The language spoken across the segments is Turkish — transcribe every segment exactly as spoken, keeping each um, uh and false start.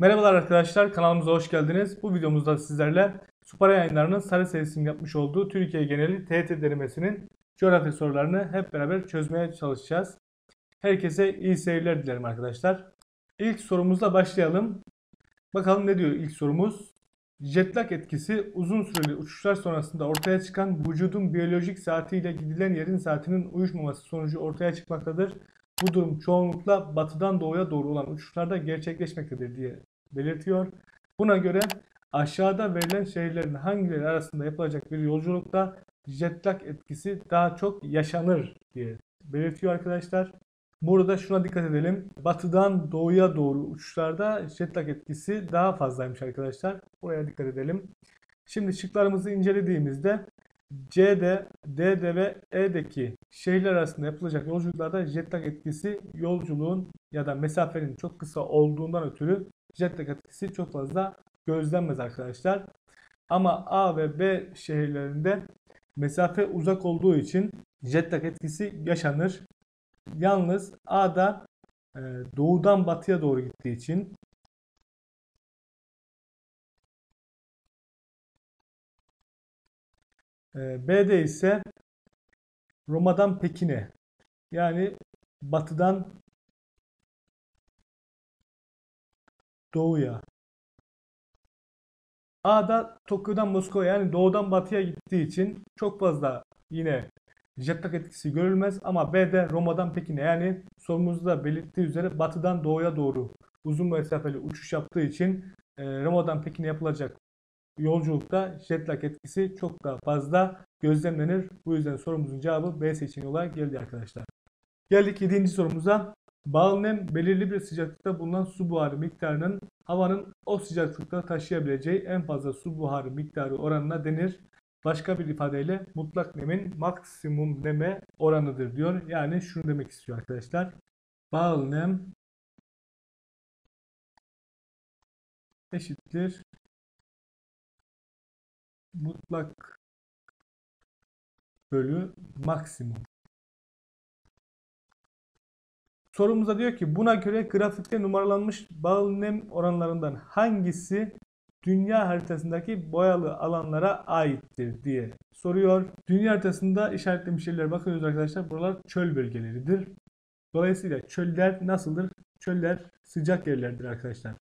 Merhabalar arkadaşlar, kanalımıza hoş geldiniz. Bu videomuzda sizlerle Supara Yayınları'nın Sarı serisinin yapmış olduğu Türkiye geneli T Y T denemesinin coğrafya sorularını hep beraber çözmeye çalışacağız. Herkese iyi seyirler dilerim arkadaşlar. İlk sorumuzla başlayalım. Bakalım ne diyor ilk sorumuz? Jet lag etkisi uzun süreli uçuşlar sonrasında ortaya çıkan vücudun biyolojik saatiyle gidilen yerin saatinin uyuşmaması sonucu ortaya çıkmaktadır. Bu durum çoğunlukla batıdan doğuya doğru olan uçuşlarda gerçekleşmektedir diye belirtiyor. Buna göre aşağıda verilen şehirlerin hangileri arasında yapılacak bir yolculukta jet lag etkisi daha çok yaşanır diye belirtiyor arkadaşlar. Burada şuna dikkat edelim. Batıdan doğuya doğru uçuşlarda jet lag etkisi daha fazlaymış arkadaşlar. Buraya dikkat edelim. Şimdi şıklarımızı incelediğimizde C'de, D'de ve E'deki şehirler arasında yapılacak yolculuklarda jet lag etkisi yolculuğun ya da mesafenin çok kısa olduğundan ötürü jet lag etkisi çok fazla gözlenmez arkadaşlar. Ama A ve B şehirlerinde mesafe uzak olduğu için jet lag etkisi yaşanır. Yalnız A'da e, doğudan batıya doğru gittiği için e, B'de ise Roma'dan Pekin'e yani batıdan doğuya. A'da Tokyo'dan Moskova'ya yani doğudan batıya gittiği için çok fazla yine jet lag etkisi görülmez ama B'de Roma'dan Pekin'e yani sorumuzda belirttiği üzere batıdan doğuya doğru uzun mesafeli uçuş yaptığı için e, Roma'dan Pekin'e yapılacak yolculukta jet lag etkisi çok daha fazla gözlemlenir. Bu yüzden sorumuzun cevabı B seçeneği olarak geldi arkadaşlar. Geldik yedinci sorumuza. Bağlı nem belirli bir sıcaklıkta bulunan su buharı miktarının havanın o sıcaklıkta taşıyabileceği en fazla su buharı miktarı oranına denir. Başka bir ifadeyle mutlak nemin maksimum neme oranıdır diyor. Yani şunu demek istiyor arkadaşlar. Bağlı nem eşittir mutlak bölü maksimum. Sorumuza diyor ki buna göre grafikte numaralanmış bağlı nem oranlarından hangisi dünya haritasındaki boyalı alanlara aittir diye soruyor. Dünya haritasında işaretlemiş yerlere bakıyoruz arkadaşlar. Buralar çöl bölgeleridir. Dolayısıyla çöller nasıldır? Çöller sıcak yerlerdir arkadaşlar.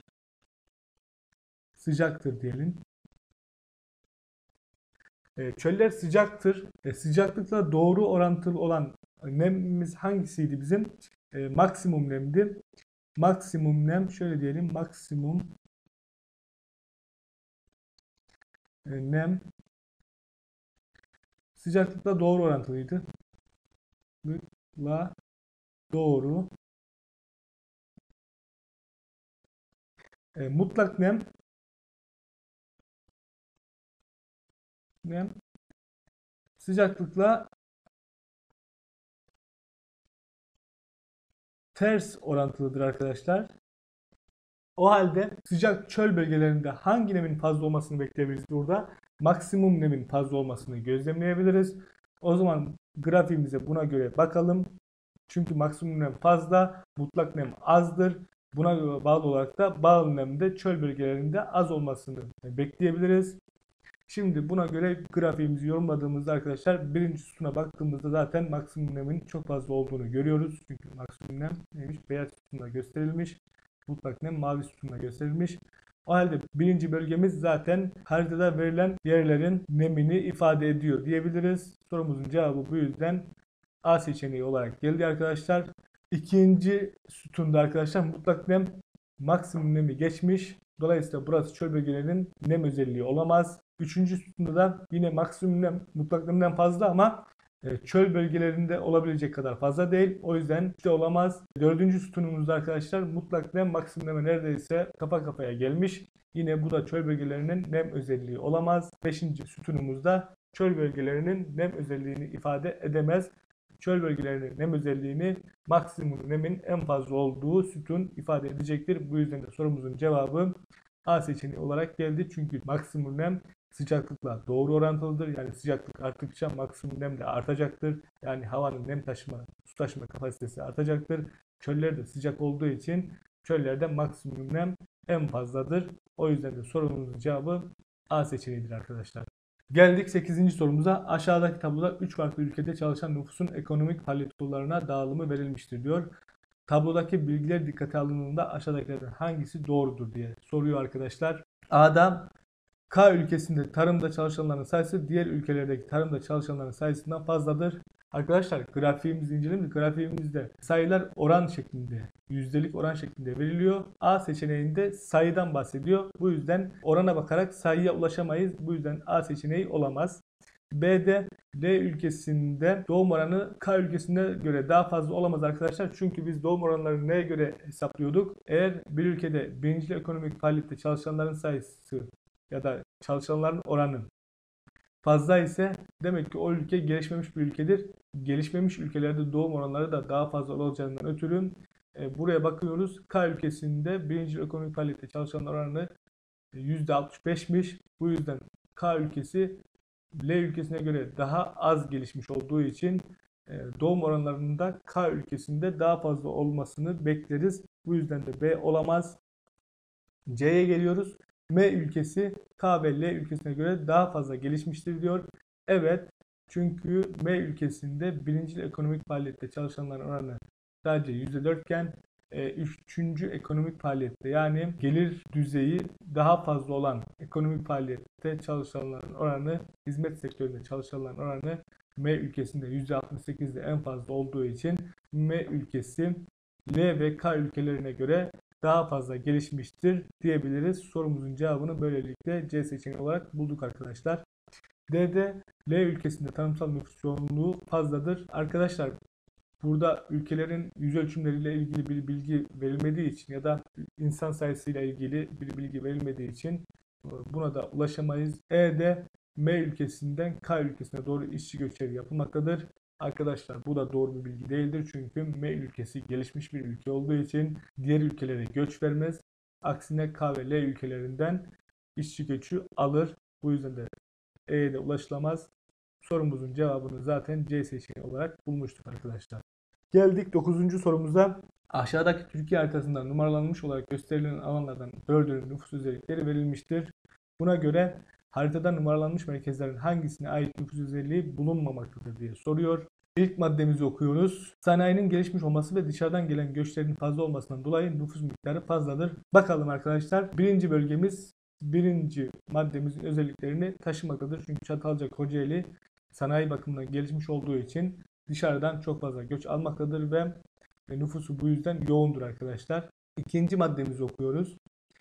Sıcaktır diyelim. E, çöller sıcaktır. E, sıcaklıkla doğru orantılı olan nemimiz hangisiydi bizim? E, maksimum nemdi. Maksimum nem şöyle diyelim. Maksimum e, nem sıcaklıkla doğru orantılıydı. Sıcaklıkla doğru. E, mutlak nem nem sıcaklıkla ters orantılıdır arkadaşlar. O halde sıcak çöl bölgelerinde hangi nemin fazla olmasını bekleyebiliriz burada? Maksimum nemin fazla olmasını gözlemleyebiliriz. O zaman grafiğimize buna göre bakalım. Çünkü maksimum nem fazla, mutlak nem azdır. Buna göre bağlı olarak da bağlı nem de çöl bölgelerinde az olmasını bekleyebiliriz. Şimdi buna göre grafiğimizi yorumladığımızda arkadaşlar birinci sütuna baktığımızda zaten maksimum nemin çok fazla olduğunu görüyoruz. Çünkü maksimum nem neymiş? Beyaz sütunda gösterilmiş. Mutlak nem mavi sütunda gösterilmiş. O halde birinci bölgemiz zaten haritada verilen yerlerin nemini ifade ediyor diyebiliriz. Sorumuzun cevabı bu yüzden A seçeneği olarak geldi arkadaşlar. İkinci sütunda arkadaşlar mutlak nem maksimum nemi geçmiş. Dolayısıyla burası çöl bölgelerinin nem özelliği olamaz. Üçüncü sütunda da yine maksimum nem mutlak nemden fazla ama e, çöl bölgelerinde olabilecek kadar fazla değil. O yüzden de olamaz. Dördüncü sütunumuzda arkadaşlar mutlak nem maksimum neme neredeyse kafa kafaya gelmiş. Yine bu da çöl bölgelerinin nem özelliği olamaz. Beşinci sütunumuzda çöl bölgelerinin nem özelliğini ifade edemez. Çöl bölgelerinin nem özelliğini maksimum nemin en fazla olduğu sütun ifade edecektir. Bu yüzden de sorumuzun cevabı A seçeneği olarak geldi. Çünkü maksimum nem sıcaklıkla doğru orantılıdır. Yani sıcaklık arttıkça maksimum nem de artacaktır. Yani havanın nem taşıma, su taşıma kapasitesi artacaktır. Çöller de sıcak olduğu için çöllerde maksimum nem en fazladır. O yüzden de sorumuzun cevabı A seçeneğidir arkadaşlar. Geldik sekizinci sorumuza. Aşağıdaki tabloda üç farklı ülkede çalışan nüfusun ekonomik faaliyet kollarına dağılımı verilmiştir diyor. Tablodaki bilgiler dikkate alındığında aşağıdakilerden hangisi doğrudur diye soruyor arkadaşlar. A'da K ülkesinde tarımda çalışanların sayısı diğer ülkelerdeki tarımda çalışanların sayısından fazladır. Arkadaşlar grafiğimizi inceleyelim. Grafiğimizde sayılar oran şeklinde, yüzdelik oran şeklinde veriliyor. A seçeneğinde sayıdan bahsediyor. Bu yüzden orana bakarak sayıya ulaşamayız. Bu yüzden A seçeneği olamaz. B'de D ülkesinde doğum oranı K ülkesine göre daha fazla olamaz arkadaşlar. Çünkü biz doğum oranlarını neye göre hesaplıyorduk? Eğer bir ülkede birinci ekonomik faaliyette çalışanların sayısı ya da çalışanların oranı fazla ise demek ki o ülke gelişmemiş bir ülkedir. Gelişmemiş ülkelerde doğum oranları da daha fazla olacağından ötürü e, buraya bakıyoruz. K ülkesinde birinci ekonomik faaliyette çalışanlar oranı yüzde altmış beşmiş. Bu yüzden K ülkesi L ülkesine göre daha az gelişmiş olduğu için e, doğum oranlarında K ülkesinde daha fazla olmasını bekleriz. Bu yüzden de B olamaz. C'ye geliyoruz. M ülkesi K ve L ülkesine göre daha fazla gelişmiştir diyor. Evet, çünkü M ülkesinde birinci ekonomik faaliyette çalışanların oranı sadece yüzde dört iken üçüncü ekonomik faaliyette yani gelir düzeyi daha fazla olan ekonomik faaliyette çalışanların oranı, hizmet sektöründe çalışanların oranı M ülkesinde yüzde altmış sekizde en fazla olduğu için M ülkesi L ve K ülkelerine göre daha fazla gelişmiştir diyebiliriz. Sorumuzun cevabını böylelikle C seçeneği olarak bulduk arkadaşlar. D'de L ülkesinde tarımsal nüfus yoğunluğu fazladır. Arkadaşlar burada ülkelerin yüz ölçümleriyle ilgili bir bilgi verilmediği için ya da insan sayısıyla ilgili bir bilgi verilmediği için buna da ulaşamayız. E'de M ülkesinden K ülkesine doğru işçi göçleri yapılmaktadır. Arkadaşlar bu da doğru bir bilgi değildir. Çünkü M ülkesi gelişmiş bir ülke olduğu için diğer ülkelere göç vermez. Aksine K ve L ülkelerinden işçi göçü alır. Bu yüzden de E'ye de ulaşılamaz. Sorumuzun cevabını zaten C seçeneği olarak bulmuştuk arkadaşlar. Geldik dokuzuncu sorumuza. Aşağıdaki Türkiye haritasında numaralanmış olarak gösterilen alanlardan dördünün nüfus özellikleri verilmiştir. Buna göre haritada numaralanmış merkezlerin hangisine ait nüfus özelliği bulunmamaktadır diye soruyor. İlk maddemizi okuyoruz. Sanayinin gelişmiş olması ve dışarıdan gelen göçlerin fazla olmasından dolayı nüfus miktarı fazladır. Bakalım arkadaşlar. Birinci bölgemiz birinci maddemizin özelliklerini taşımaktadır. Çünkü Çatalca, Kocaeli sanayi bakımından gelişmiş olduğu için dışarıdan çok fazla göç almaktadır ve nüfusu bu yüzden yoğundur arkadaşlar. İkinci maddemizi okuyoruz.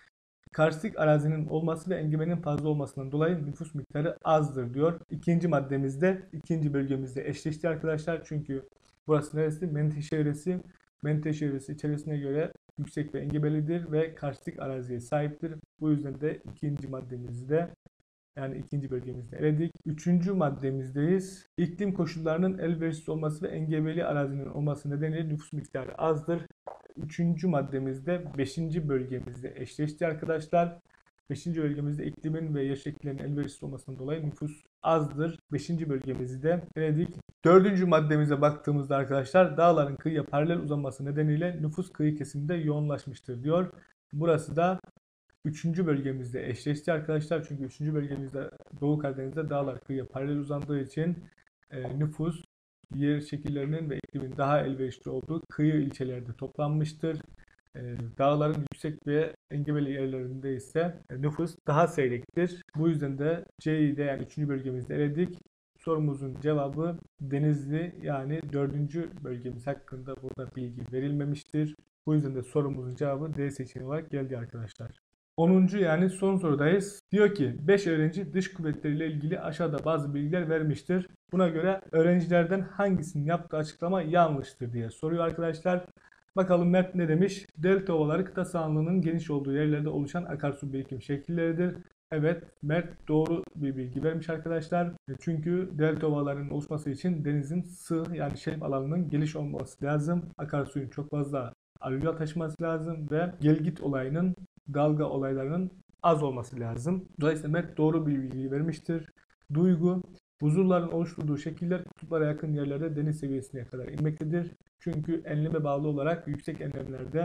Karstik arazinin olması ve engebenin fazla olmasından dolayı nüfus miktarı azdır diyor. İkinci maddemizde, ikinci bölgemizde eşleşti arkadaşlar. Çünkü burası neresi? Menteşe yöresi. Menteşe yöresi içerisine göre yüksek ve engebelidir ve karstik araziye sahiptir. Bu yüzden de ikinci maddemizde yani ikinci bölgemizde eledik. Üçüncü maddemizdeyiz. İklim koşullarının elverişsiz olması ve engebeli arazinin olması nedeniyle nüfus miktarı azdır. Üçüncü maddemizde beşinci bölgemizde eşleşti arkadaşlar. Beşinci bölgemizde iklimin ve yer şekillerinin elverişsiz olmasından dolayı nüfus azdır. Beşinci bölgemizi de eledik. Dördüncü maddemize baktığımızda arkadaşlar dağların kıyıya paralel uzanması nedeniyle nüfus kıyı kesiminde yoğunlaşmıştır diyor. Burası da üçüncü bölgemizde eşleşti arkadaşlar. Çünkü üçüncü bölgemizde Doğu Karadeniz'de dağlar kıyıya paralel uzandığı için e, nüfus yer şekillerinin ve iklimin daha elverişli olduğu kıyı ilçelerde toplanmıştır. E, dağların yüksek ve engebeli yerlerinde ise nüfus daha seyrektir. Bu yüzden de C'yi de yani üçüncü bölgemizde eledik. Sorumuzun cevabı Denizli yani dördüncü bölgemiz hakkında burada bilgi verilmemiştir. Bu yüzden de sorumuzun cevabı D seçeneği olarak geldi arkadaşlar. onuncu yani son sorudayız. Diyor ki beş öğrenci dış kuvvetleriyle ilgili aşağıda bazı bilgiler vermiştir. Buna göre öğrencilerden hangisinin yaptığı açıklama yanlıştır diye soruyor arkadaşlar. Bakalım Mert ne demiş? Delta ovaları kıta sahanlığının geniş olduğu yerlerde oluşan akarsu birikim şekilleridir. Evet, Mert doğru bir bilgi vermiş arkadaşlar. Çünkü delta ovalarının oluşması için denizin sığ yani şelf alanının geniş olması lazım. Akarsuyun çok fazla alüvyal taşıması lazım ve gelgit olayının dalga olaylarının az olması lazım. Dolayısıyla Mert doğru bir bilgi vermiştir. Duygu, buzulların oluşturduğu şekiller kutuplara yakın yerlerde deniz seviyesine kadar inmektedir. Çünkü enleme bağlı olarak yüksek enlemlerde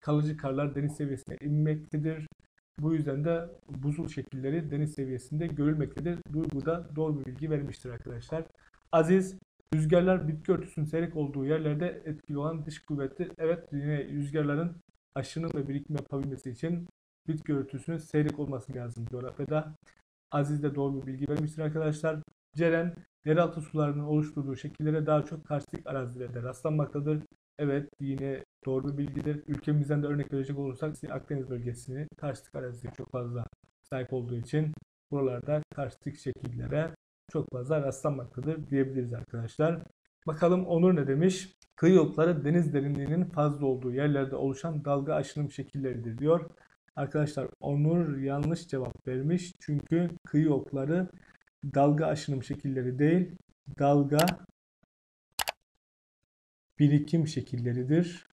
kalıcı karlar deniz seviyesine inmektedir. Bu yüzden de buzul şekilleri deniz seviyesinde görülmektedir. Duygu da doğru bir bilgi vermiştir arkadaşlar. Aziz, rüzgarlar bitki örtüsünün seyrek olduğu yerlerde etkili olan dış kuvvettir. Evet, yine rüzgarların aşınım ve birikim yapabilmesi için bitki örtüsünün seyrek olması lazım coğrafyada. Aziz de doğru bir bilgi vermiştir arkadaşlar. Ceren, yeraltı sularının oluşturduğu şekillere daha çok karstik arazilerde rastlanmaktadır. Evet, yine doğru bir bilgidir. Ülkemizden de örnek verecek olursak Akdeniz bölgesini karstik araziye çok fazla sahip olduğu için buralarda karstik şekillere çok fazla rastlanmaktadır diyebiliriz arkadaşlar. Bakalım Onur ne demiş? Kıyı okları deniz derinliğinin fazla olduğu yerlerde oluşan dalga aşınım şekilleridir diyor. Arkadaşlar Onur yanlış cevap vermiş. Çünkü kıyı okları dalga aşınım şekilleri değil, dalga birikim şekilleridir.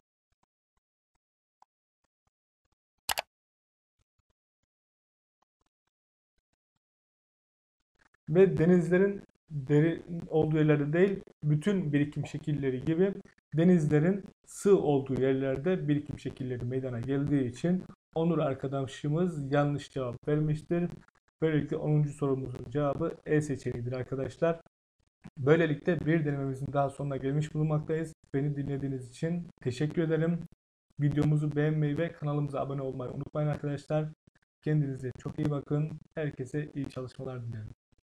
Ve denizlerin derin olduğu yerlerde değil, bütün birikim şekilleri gibi denizlerin sığ olduğu yerlerde birikim şekilleri meydana geldiği için Onur arkadaşımız yanlış cevap vermiştir. Böylelikle onuncu sorumuzun cevabı E seçeneğidir arkadaşlar. Böylelikle bir denememizin daha sonuna gelmiş bulunmaktayız. Beni dinlediğiniz için teşekkür ederim. Videomuzu beğenmeyi ve kanalımıza abone olmayı unutmayın arkadaşlar. Kendinize çok iyi bakın. Herkese iyi çalışmalar dilerim.